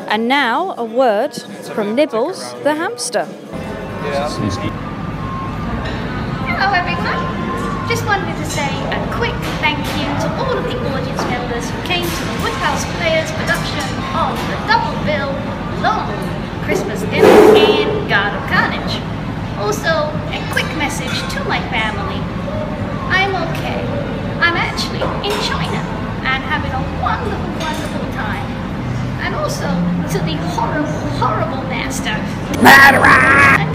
And now a word from Nibbles the hamster. Hello everyone. Just wanted to say a quick thank you to all of the audience members who came to the Woodhouse Players production of the double bill Long Christmas Dinner and God of Carnage. Also, a quick message to my family. I'm okay. I'm actually in China and having a wonderful, wonderful time. And also to the horrible, horrible master. Murderer!